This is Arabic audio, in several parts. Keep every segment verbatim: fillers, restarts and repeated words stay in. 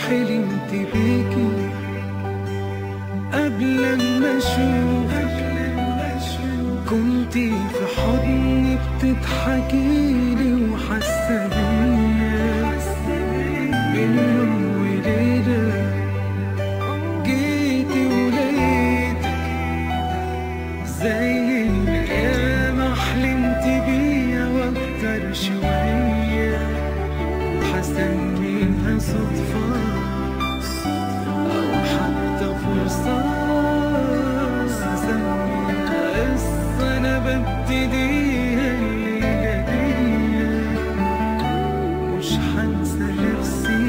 حلمت بيكي قبل ما اشوفك، كنتي في حضني بتضحكيلي وحاسه بيا. من يوم وليله جيتي ولقيتك زي الايام حلمت بيا واكتر شويه، حسميها صدفه او حتى فرصه، أنا ببتديها الليلة دي، مش هنسى نفسي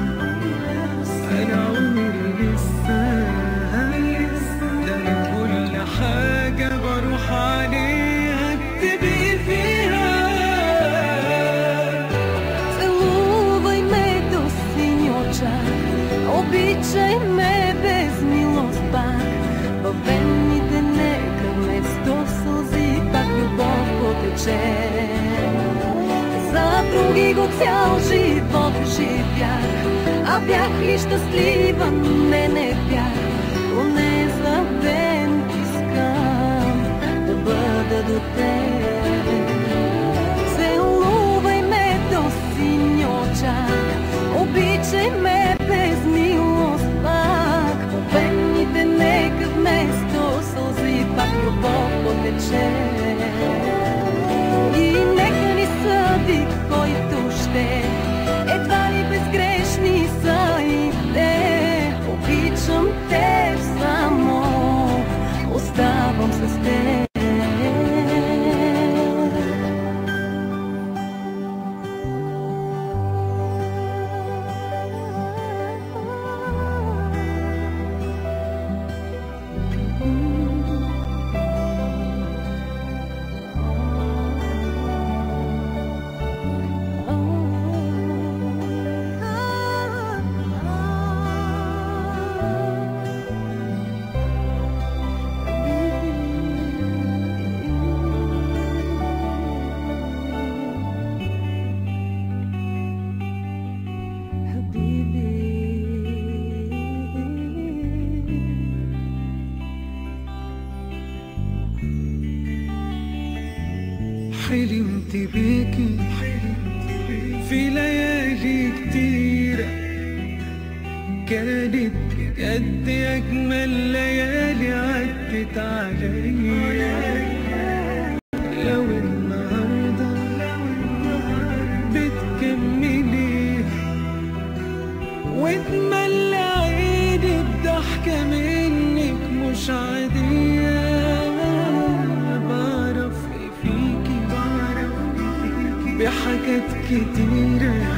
أنا عمري لسه، ده أنا كل حاجة بروح عليها بتبقي فيها. Целувай ме до сини оча, обичай ме без милост пак, във венните нека вместо сълзи пак любов потече. За други го цял живот живях, а бях ли щастлива? Не, не бях. Поне за ден искам да бъда до теб. Целувай ме до сини оча, обичай ме без милост пак, във венните нека вместо сълзи пак любов потече. И нека ни съди който ще, едва ли безгрешни са и те. Обичам те само, оставам с теб. حلمت بيكي في ليالي كتيرة، كانت بجد أجمل ليالي عدت عليا. لو النهاردة بتكملي وتملى عيني بضحكة منك مش عادية، بعرف ايه فيكي، بحاجات كتيرة